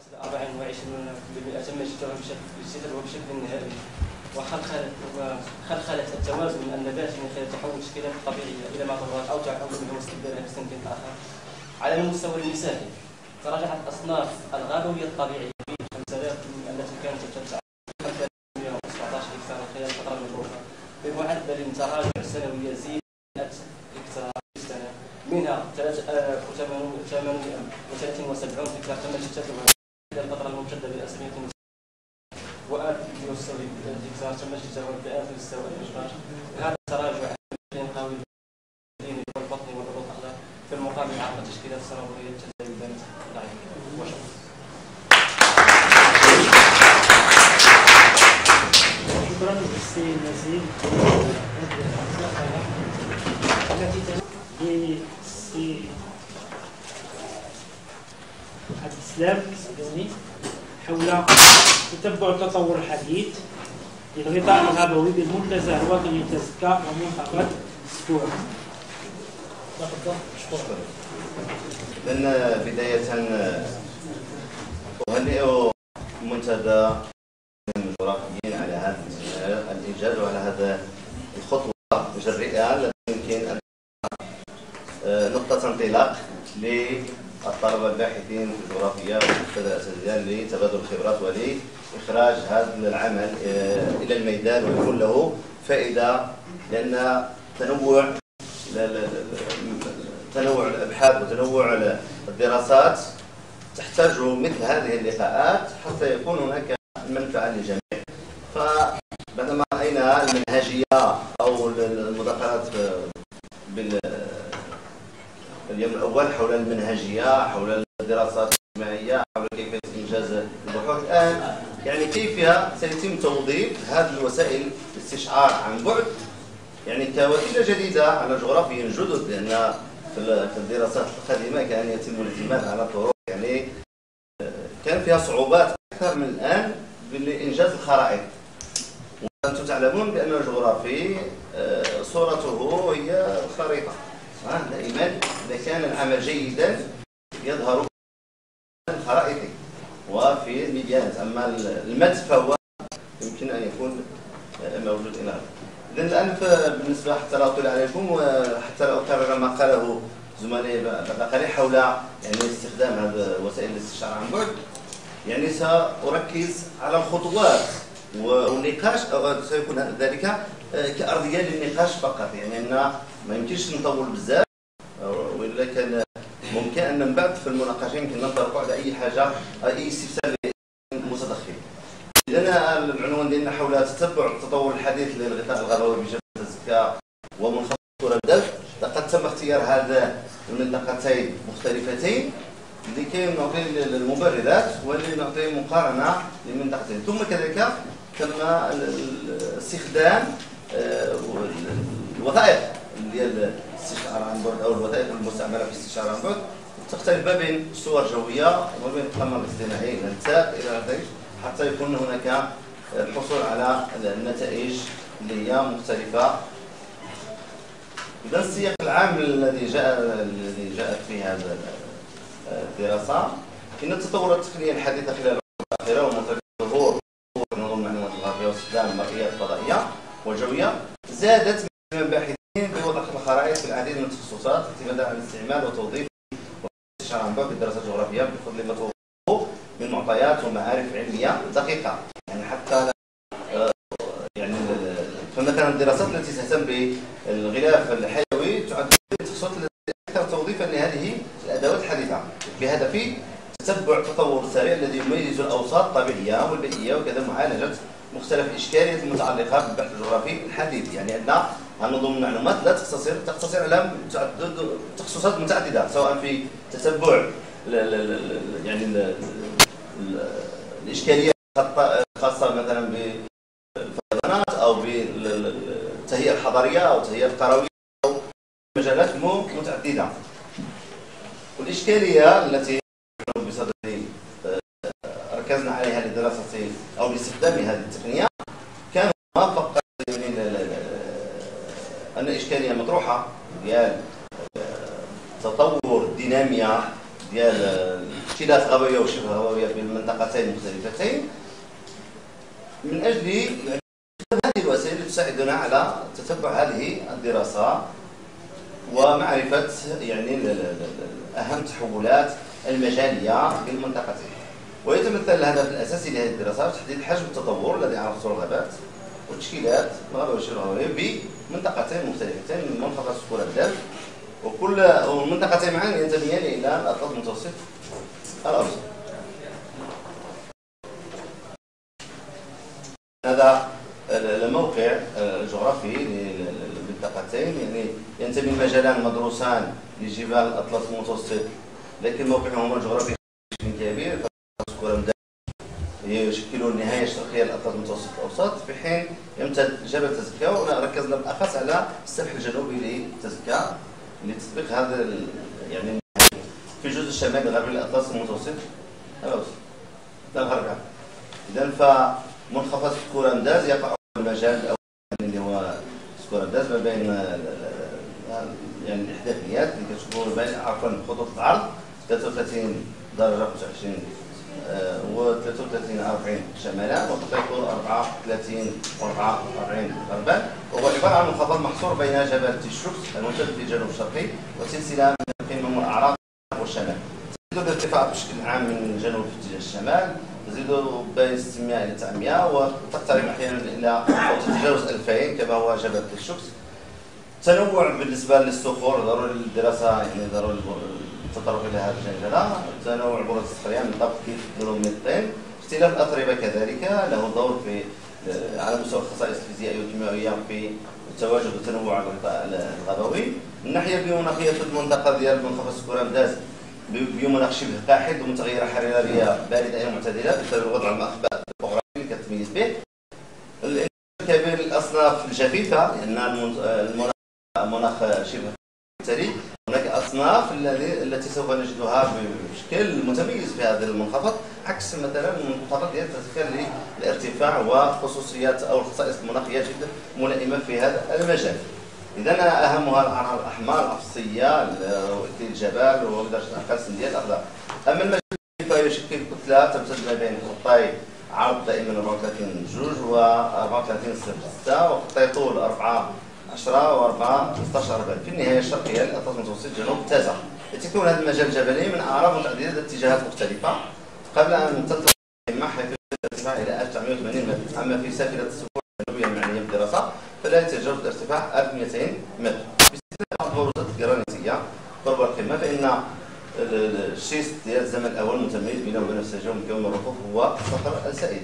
حصل 24% تم اجتيازها بشكل نهائي، وخلخلت التوازن النباتي من خلال تحول التشكيلات الطبيعيه الى معطوات او تحول منها واستبدالها بسمك اخر. على المستوى المساحي تراجعت اصناف الغابويه الطبيعيه ب 5000 التي كانت ترتفع 517 هكتار خلال الفتره المدروسه، بمعدل تراجع سنوي يزيد 100 هكتار في السنه، منها 3873 هكتار تم اجتيازها خلال الفتره الممتده ب 1900 و1000 هكتار تم اجتيازها ب 1916. هذا التراجع قوي والبطن والعروق الاخضر في المقابل عبر التشكيلات الصناعيه التي بانت ضعيفه. وشكرا. شكرا للسي نزيل للسي عبد السلام حول تتبع التطور الحديث للغطاء الغابوي بالمنتزه الوطني تزكا ومنطقه سكور. إذن بداية أهنئ المنتدى الجغرافيين على هذا الإنجاز وعلى هذا الخطوة الجريئة التي يمكن أن نقطة انطلاق للطلبة الباحثين في الجغرافيا والأساتذة لتبادل الخبرات ولإخراج هذا العمل إلى الميدان ويكون له فائدة، لأن تنوع الأبحاث وتنوع الدراسات تحتاج مثل هذه اللقاءات حتى يكون هناك منفعة للجميع. فبعدما رأينا المنهجية أو المذكرات اليوم الأول حول المنهجية، حول الدراسات الاجتماعية، حول كيفية إنجاز البحوث، الآن يعني كيف سيتم توظيف هذه الوسائل الاستشعار عن بعد يعني كوسيلة جديدة على جغرافيين جدد، لأن في الدراسات القديمة كان يتم الاعتماد على طرق يعني كان فيها صعوبات أكثر من الآن بإنجاز الخرائط. وأنتم تعلمون بأن الجغرافي صورته هي الخريطة، دائما إذا كان العمل جيدا يظهر في الخرائط وفي الميديانات، أما المد فهو يمكن أن يكون موجود إلى هذا. إذن الآن بالنسبة حتى لا أطيل عليكم وحتى لا أكرر ما قاله زملائي بعد قليل حول يعني استخدام هذه وسائل الاستشعار عن بعد، يعني سأركز على الخطوات والنقاش، أو سيكون ذلك كأرضية للنقاش فقط، يعني أن ما يمكنش نطول بزاف، وإلا كان ممكن أن من بعد في المناقشة يمكن ننطلق على أي حاجة أي استفسار متدخل. إذن العنوان ديالنا حول تتبع التطور الحديث للغطاء الغابوي بجبل تزكا ومنخفض الدف. لقد تم اختيار هذا المنطقتين مختلفتين لكي نعطي المبررات ولنعطي مقارنة للمنطقتين، ثم كذلك تم استخدام الوثائق ديال الاستشعار عن بعد أو الوثائق المستعملة في الاستشعار عن بعد تختلف ما بين صور جوية وما بين القمر الاصطناعي الانتاج إلى آخره، حتى يكون هناك الحصول على النتائج اللي هي مختلفة. إذا السياق العام الذي جاءت فيه هذه الدراسة إن التطورات التقنية الحديثة خلال العقود الأخيرة ومنطقة ظهور نظم المعلومات الجغرافية واستخدام المرئيات الفضائية والجوية زادت من الباحثين بوضع الخرائط في العديد من التخصصات اعتمادا على الاستعمال وتوظيف والاستشعار عن بعد في الدراسات الجغرافية بفضل ما توفره من معطيات ومعارف علمية دقيقة. يعني حتى يعني فمثلا الدراسات التي تهتم بالغلاف الحيوي تعد من التخصصات التي أكثر توظيفا لهذه الأدوات الحديثة بهدف تتبع التطور السريع الذي يميز الأوساط الطبيعية والبيئية وكذا معالجة مختلف الإشكاليات المتعلقة بالبحث الجغرافي الحديث. يعني أن نظم المعلومات لا تقتصر على تخصصات متعددة، سواء في تتبع يعني الإشكاليات الخاصة مثلا بالفيضانات أو بالتهيئة الحضرية أو التهيئة القروية أو مجالات متعددة. والإشكالية التي بصدد ركزنا عليها لدراسة أو لاستخدام هذه التقنية كان فقط أن إشكالية مطروحة ديال تطور الدينامية ديال مشكلات غابويه وشبه غابويه في المنطقتين مختلفتين، من اجل هذه الوسائل تساعدنا على تتبع هذه الدراسات ومعرفه يعني اهم التحولات المجاليه في المنطقتين. ويتمثل الهدف الاساسي لهذه الدراسات تحديد حجم التطور الذي عرفته الغابات وتشكيلات الغابه والشبه الغابويه بمنطقتين مختلفتين من منخفض سكور الدم، وكل المنطقتين معا ينتميان الى الاطراف المتوسط الاوسط. هذا الموقع الجغرافي للمنطقتين، يعني ينتمي المجالان مدروسان لجبال الاطلس المتوسط، لكن موقعهما الجغرافي كبير يشكلون النهايه الشرقيه للاطلس المتوسط الاوسط، في حين يمتد جبل تزكا، وركزنا بالاخص على السفح الجنوبي لتزكا لتطبيق هذا يعني في الجزء الشمالي الغربي للاطلس المتوسط الاوسط الغربي. اذا فمنخفض سكورامداز يقع في المجال الاول اللي هو سكورامداز ما بين يعني الاحداثيات اللي كتشوفوا بين عفوا خطوط العرض 33 درجه 25 و 33 40 شمالا، وخط الطول 34 و 44 غربا، وهو عباره عن منخفض محصور بين جبل تيشوكس الممتد في الجنوب الشرقي وسلسله من القمم والاعراض والشمال. تزيد الارتفاع بشكل عام من الجنوب في اتجاه الشمال، تزيد بين 600 الى 900 وتقترب احيانا الى تتجاوز 2000 كما هو جبل تيشوكس. تنوع بالنسبه للصخور ضروري للدراسه، يعني ضروري التطرق الى هذه الجنجله. تنوع البرود الصخريه من طبق كيلومترين. اختلاف الاتربه كذلك له دور في على مستوى الخصائص الفيزيائيه والكيميائيه في تواجد وتنوع الغطاء الغابوي. من الناحيه البيومناخيه في المنطقه ديال منخفض سكورامداز بيومناخ شبه قاحل ومتغيره حراريه بارده الى معتدله بسبب الوضع المخبأ الجغرافي اللي كتميز به. الكبير الاصناف الجفيفه لان المناخ شبه بالتالي هناك اصناف التي سوف نجدها بشكل متميز في هذا المنخفض، عكس مثلا المنخفض ديال تزكا للارتفاع وخصوصيات او الخصائص المناخيه جدا ملائمه في هذا المجال. اذا اهمها الاعراض الاحمر الافصيه واكليل الجبال ودرجه اقل سنديه الاخضر. اما المجال فيشكل كتله تمتد ما بين خطي عرض دائما 34 جوج و 34 6 وخطي طول 4 10 و 4 16 40 في النهايه الشرقيه للاطلس المتوسط جنوب تازا. يتكون هذا المجال الجبلي من اعراض متعدده اتجاهات مختلفه قبل ان تنتقل القمه حيث الارتفاع الى 1980 متر. اما في سافله السفن الجنوبيه المعنيه بالدراسه فلا يتجاوز الارتفاع 1200 متر باستثناء بعض البروزات الجرانيتيه قرب القمه، فان الشيست ديال الزمن الاول متميز بينه وبين النسيج ومكون من الرفوف هو الصخر السائل.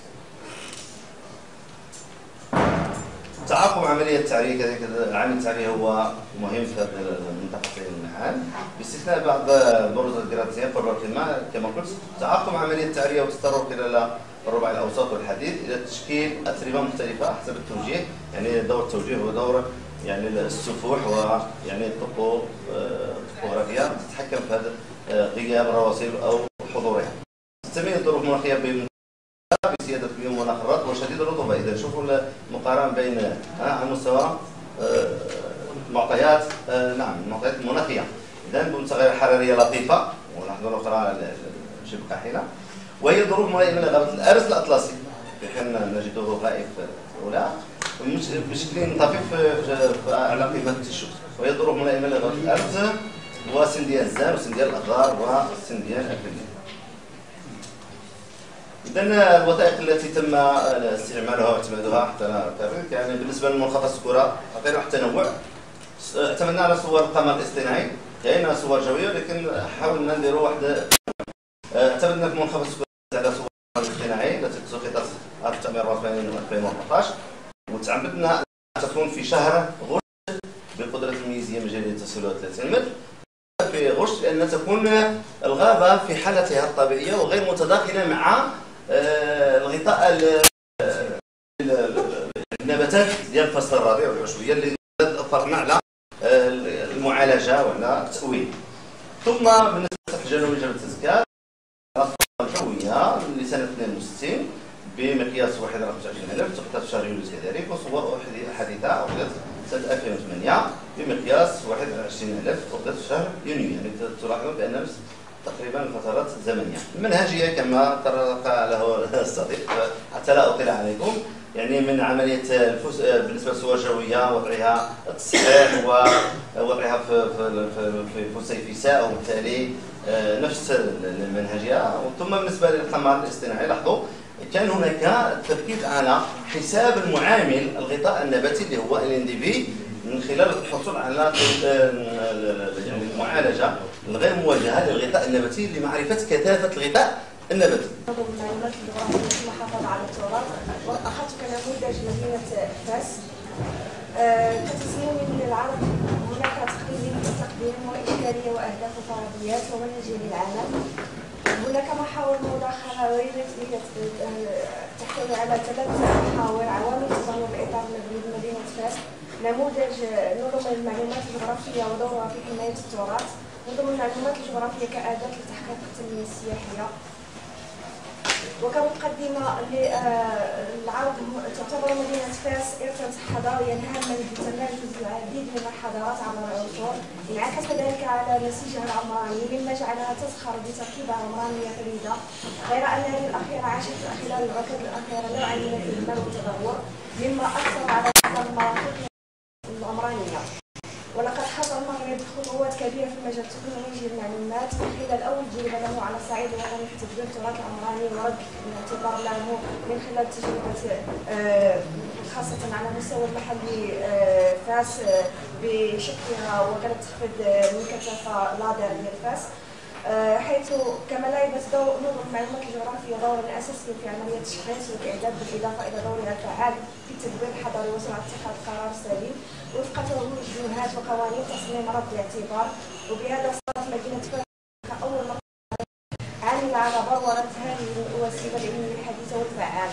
تعاقب عملية التعرية كذلك. عامل التعرية هو مهم في هذه المنطقتين المعان باستثناء بعض البروزات الجرانيتية قرب القمة كما قلت. تعاقب عملية التعرية والتطرق خلال الربع الأوسط والحديد إلى تشكيل أتربة مختلفة حسب التوجيه، يعني دور التوجيه هو دور يعني السفوح ويعني الطبوغرافيا تتحكم في هذا غياب الرواسب أو حضورها. تتميز الظروف المناخية بسيادة البيوم مناخ الرطب وشديد الرطوبة. إذا شوفوا المقارنة بين على مستوى المعطيات نعم المعطيات المناخية، إذا بمتغير حرارية لطيفة ولحظة أخرى شبه قاحلة، وهي ظروف ملائمة لغابة الأرز الأطلسي في حين نجده غائب الأولى بشكل طفيف على قمة تيشوكس، وهي ظروف ملائمة لغابة الأرز وسنديان الزان وسنديان الأغار وسنديان الفلين. إذا الوثائق التي تم استعمالها واعتمادها حتى نعرف يعني بالنسبة للمنخفض السكورة عطينا واحد التنوع. اعتمدنا على صور القمر الاصطناعي، كاينة صور جوية ولكن حاولنا نديروا واحد. اعتمدنا في منخفض السكورة على صور القمر الاصطناعي التي سقطت 1984 و 2014 وتعمدنا أن تكون في شهر غشت بقدرة الميزانية مجالية تسهيلها 30 متر في غشت، لأن تكون الغابة في حالتها الطبيعية وغير متداخلة مع الغطاء النباتات ديال الفصل الربيع والعشوية اللي اثرنا على المعالجة وعلى التأويل. ثم بالنسبة للسفح الجنوبي جبل تزكا الجوية لسنة 62 بمقياس 21000 سقطت في شهر يوليو كذلك، وصور حديثة أخذت سنة 2008 بمقياس 21000 أخذت في شهر يونيو، يعني تلاحظون بأن نفس تقريبا فترات زمنيه. المنهجيه كما طرق له الصديق حتى لا اطيل عليكم، يعني من عمليه بالنسبه للصور الجويه وضعها التصحيح ووضعها في فسيفساء، وبالتالي نفس المنهجيه. ثم بالنسبه للقمر الاصطناعي لاحظوا كان هناك التركيز على حساب المعامل الغطاء النباتي اللي هو NDB من خلال الحصول على يعني المعالجه الغير موجهه للغطاء النباتي لمعرفه كثافه الغطاء النباتي. المعلومات الجغرافيه في المحافظه على التراث، واخذت كنموذج مدينه فاس. كتصميم للعرض هناك تقديم واشكاليه واهداف وفرضيات ومنهج للعمل. هناك محاور مداخله والتي تحتوي على 3 محاور: عوامل تطور الاطار المبني بمدينه فاس، نموذج نظم المعلومات الجغرافيه ودورها في حمايه التراث، نظم المعلومات الجغرافيه كاداه لتحقيق التنميه السياحيه. وكمقدمه للعرض، تعتبر مدينه فاس ارثا حضاريا هاما بتمايز العديد من الحضارات عبر العصور، انعكس ذلك على نسيجها العمراني مما جعلها تزخر بتركيبه عمرانيه فريده، غير ان هذه الاخيره عاشت خلال العقود الاخيره نوعا من الاهمال والتدهور مما اثر على المرافق العمرانيه. ولقد حصل المغرب خطوات كبيره في مجال تكنولوجيا المعلومات من خلال اول تجربه له على الصعيد الوطني في تدبير التراث العمراني ورد الاعتبار له من خلال تجربه خاصه على المستوى المحلي فاس بشكلها وكانت تخفض من كثافه لادر ديال فاس، حيث كما لعبت نظم المعلومات الجغرافيه دورا اساسيا في عمليه التشخيص والاعداد بالاضافه الى دورها الفعال في التدبير الحضري وسرعه اتخاذ قرار سليم وفق توجهات وقوانين تصميم رد الاعتبار. وبهذا صارت مدينه فاس اول مره عامله على بروره هذه الوسيله العلميه الحديثه والفعاله.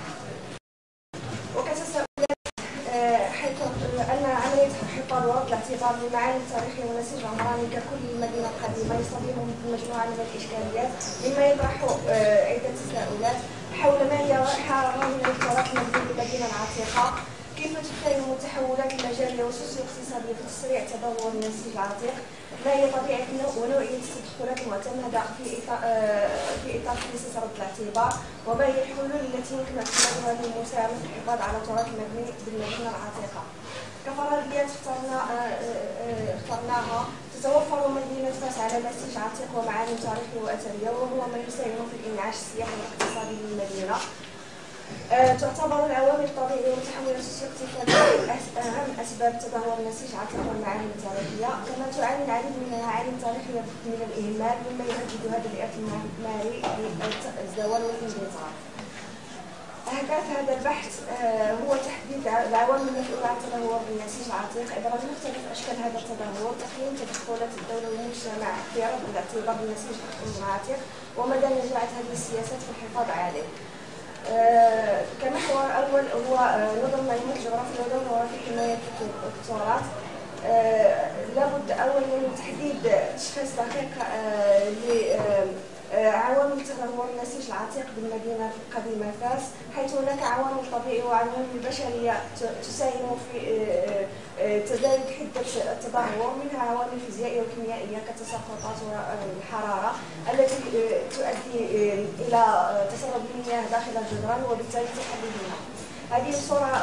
وكتستوعب حيث ان عمليه حفاظ ورد الاعتبار بالمعاني التاريخيه والنسيج العمراني ككل المدينه القديمه يصطدم بمجموعه من الاشكاليات مما يطرح عده تساؤلات حول ما هي حرام التراث المبني بالمدينه العتيقه، كيف تفهم التحولات المجاليه والسوسيو اقتصاديه في تسريع تدهور النسيج العتيق، ما هي طبيعه ونوعيه التدخلات المعتمده في اطار تاسيس رد الاعتبار، وما هي الحلول التي يمكن اعتمادها للمساهمه في الحفاظ على التراث المبني بالمدينه العتيقه. كفرضيات اخترناها: تتوفر مدينه فاس على نسيج عتيق ومعالم تاريخيه واثريه، وهو ما يساهم في الانعاش السياحي والاقتصادي للمدينه. تعتبر العوامل الطبيعيه والتحولات السوسيو-اقتصاديه اهم اسباب تدهور النسيج العتيق والمعالم التاريخيه، كما تعاني العديد من المعالم التاريخيه من الاهمال مما يهدد هذا الارث المعماري بالزوال والانهيار. أهداف هذا البحث هو تحديد العوامل المسؤولة عن تدهور النسيج العتيق، إبراز مختلف أشكال هذا التدهور، تقييم تدخلات الدولة والمجتمع في رد الاعتبار بالنسيج العتيق، ومدى نجاعة هذه السياسات في الحفاظ عليه. كمحور أول هو نظم المعلومات الجغرافية ودورها في حماية التراث. لابد أولا من تحديد تشخيص دقيق عوامل تدهور النسيج العتيق بالمدينة القديمة فاس، حيث هناك عوامل طبيعية وعوامل بشرية تساهم في تزايد حدة التدهور، منها عوامل فيزيائية وكيميائية كالتساقطات والحرارة التي تؤدي إلى تسرب المياه داخل الجدران وبالتالي تحللها. هذه الصورة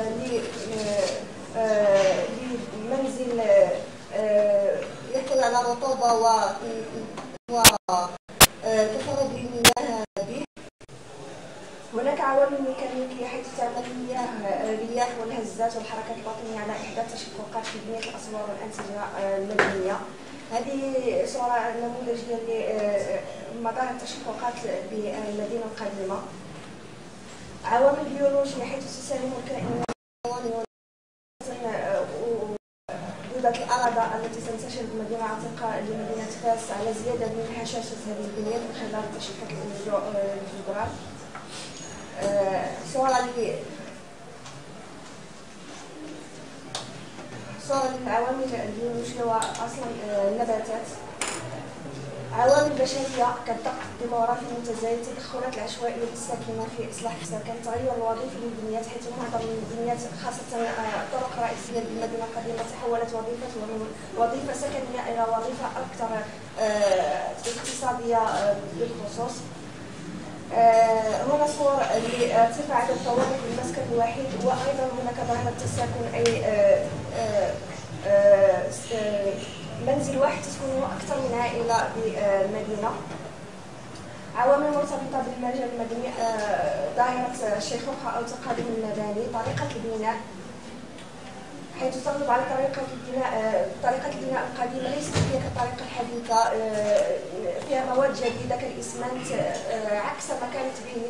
لمنزل يحتوي على رطوبة تسرب المياه به. هناك عوامل ميكانيكية حيث تعمل الرياح والهزات والحركات الباطنية على إحداث تشققات في بنية الأسوار والأنسجة المبنية. هذه صورة نموذجية لمظاهر التشققات بالمدينة القديمة. عوامل بيولوجية حيث تساهم الكائنات وجودة الأرض التي تنتشر بالمدينة العتيقة لمدينة فاس على زيادة من هشاشة هذه البنية من خلال تشقيق الجدران. صورة للعوامل البيولوجية وأصلا النباتات. عوامل بشرية كالضغط الديموغرافي المتزايد، التدخلات العشوائية للساكنة في إصلاح السكن، التغير الوظيفي للبنيات حيث معظم البنيات خاصة الطرق الرئيسية بالمدينة القديمة تحولت وظيفتها من وظيفة سكنية إلى وظيفة أكثر اختصاصا الاقتصادية بالخصوص. هنا صور لارتفاع عدد الطوارئ في المسكن الوحيد، وأيضا هناك ظاهرة التساكن، أي منزل واحد تسكنه أكثر من عائلة بالمدينة. عوامل مرتبطة بالمجال المدني، ظاهرة الشيخوخة أو تقادم المباني، طريقة البناء حيث تغلب على طريقة البناء القديمة ليست هي كالطريقة الحديثة، فيها مواد جديدة كالإسمنت، عكس ما كانت به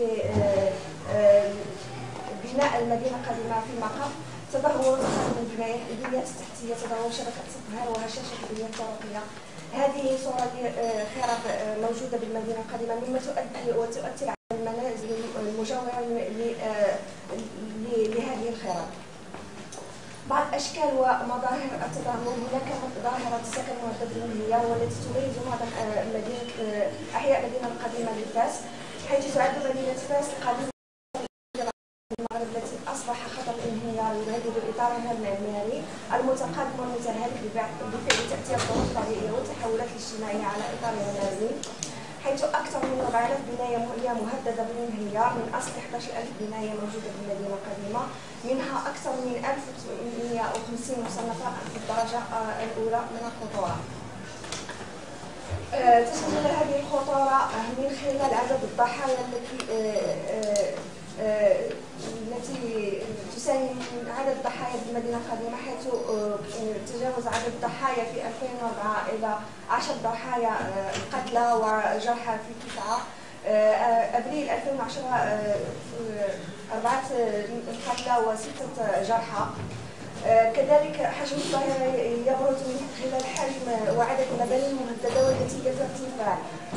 بناء المدينة القديمة في المقام. تدهور البنيات التحتية، تدهور شبكة التطهير وهشاشة البنية الطرقية. هذه صورة خرق موجودة بالمدينة القديمة، مما تؤثر على المنازل المجاورة لهذه الخرق. بعض أشكال ومظاهر التدهور، هناك ظاهرة السكن المهدد للانهيار والتي تميز معظم أحياء المدينة القديمة لفاس، حيث تعد مدينة فاس القديمة المغرب التي أصبح خطر الانهيار يهدد إطارها المعماري المتقدم والمتهالك بفعل تأثير الظروف الطبيعية والتحولات الاجتماعية على إطارها اللازم، حيث أكثر من 4000 بناية هي مهددة بالانهيار من أصل 11000 بناية موجودة في المدينة القديمة، منها أكثر من 1850 مصنفة في الدرجة الأولى من الخطورة. تشمل هذه الخطورة من خلال عدد الضحايا التي تساهم من عدد الضحايا في المدينة القديمة، حيث تجاوز عدد الضحايا في 2004 إلى 10 ضحايا قتلى وجرحى في 9. أبريل 2010 4 قتلى و6 جرحى. كذلك حجم الظاهرة يبرز من خلال حجم وعدد المباني المهددة والتي هي في ارتفاع.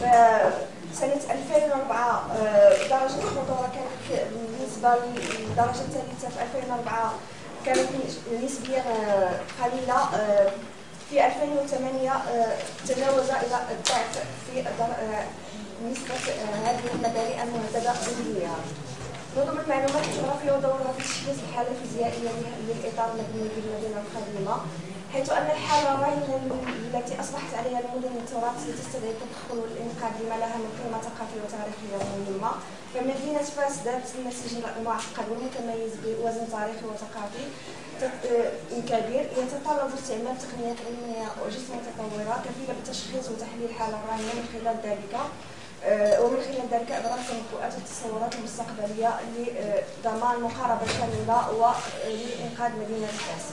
سنة 2004 درجة الخطورة كانت بالنسبة للدرجة الثالثة في 2004 كانت نسبيا قليلة. في 2008 تجاوز إلى الضعف في نسبة هذه المباني المهددة بالانهيار. نظم المعلومات الجغرافية ودورها في تشخيص الحالة الفيزيائية للإطار المدني بالمدينة القديمة، حيث أن الحالة الراهنة التي أصبحت عليها المدن التراثية تستدعي التدخل والإنقاذ لما لها من قيمة ثقافية وتاريخية مهمة. فمدينة فاس ذات النسيج المعقد والمتميز بوزن تاريخي وثقافي كبير يتطلب استعمال تقنيات علمية وجسم متطورة كفيلة بتشخيص وتحليل الحالة الراهنة من خلال ذلك إبراز تنبؤات والتصورات المستقبلية لضمان مقاربة شاملة ولإنقاذ مدينة فاس.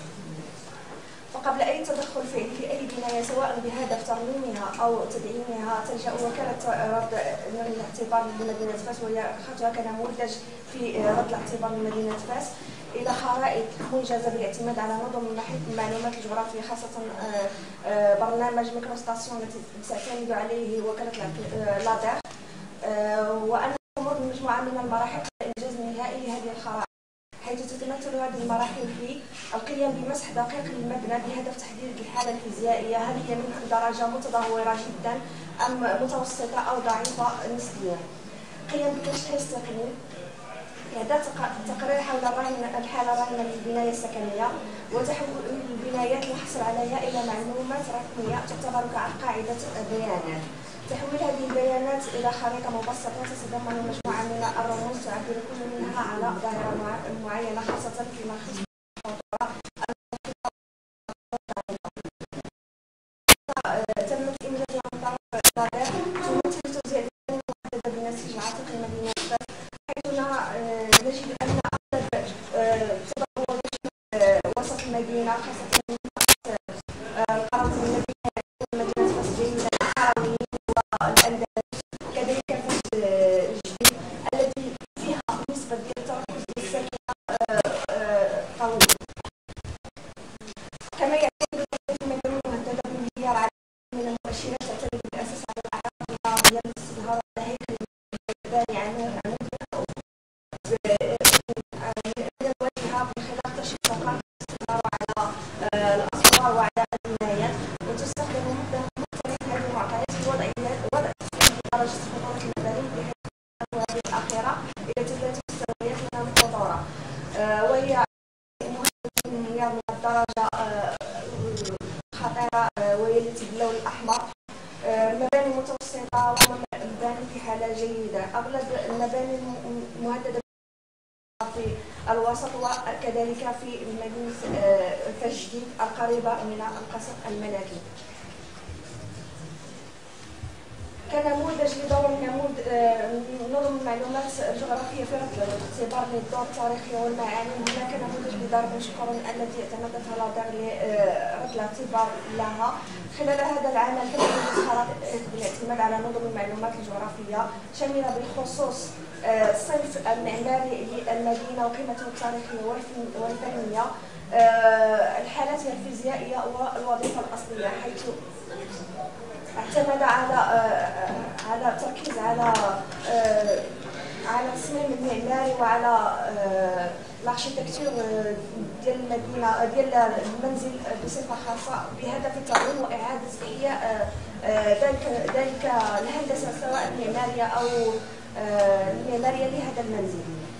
وقبل أي تدخل فعلي في أي بناية سواء بهدف ترميمها أو تدعيمها تلجأ وكالة رد الاعتبار لمدينة فاس، وهي أخذتها كنموذج في رد الاعتبار لمدينة فاس إلى خرائط منجزة بالاعتماد على نظم المعلومات الجغرافية، خاصة برنامج ميكروستاسيون التي تعتمد عليه وكالة لادير، وأن تمر مجموعة من المراحل لإنجاز نهائي لهذه الخرائط، حيث تتمثل هذه المراحل في القيام بمسح دقيق للمبنى بهدف تحديد الحالة الفيزيائية، هل هي من درجة متدهورة جدا أم متوسطة أو ضعيفة نسبيا. قيام بتشخيص تقني، إعداد تقرير حول الحالة الراهنة للبناية السكنية، وتحويل البنايات المحصل عليها إلى معلومات رقمية تعتبر كقاعدة بيانات. تحويل هذه البيانات إلى خريطة مبسطة تتضمن مجموعة من الرموز تعبر كل منها على ظاهرة معينة، خاصة فيما يخص تمت إنجازها من طرف لادير، تمثل توزيع محددة بالنسيج العاطفي لمدينة فاس، حيث نجد أن أغلب تدهور وسط المدينة، خاصة القرارات المدينة مدينة فاس جيدة الحراويين والأندلس، كذلك فاس الجديد التي فيها نسبة ديال التركز الساكنة اغلب المباني المهدده في الوسط وكذلك في مدينه فاش جديد القريبه من القصر الملكي. كنموذج لدور نظم المعلومات الجغرافيه في رد الاعتبار للدور التاريخي والمعاني، هناك نموذج لدار مشكور التي اعتمدت على دار لرد الاعتبار لها. خلال هذا العمل تم خرائط بالاعتماد على نظم المعلومات الجغرافيه شامله بالخصوص الصنف المعماري للمدينه وقيمته التاريخيه والفنيه، الحالات الفيزيائيه والوظيفه الاصليه، حيث اعتمد على التركيز على التصميم المعماري وعلى الاركيتكتور ديال المدينه ديال المنزل بصفه خاصه، بهدف التعليم واعاده احياء ذلك الهندسه سواء المعماريه او المعماريه لهذا المنزل.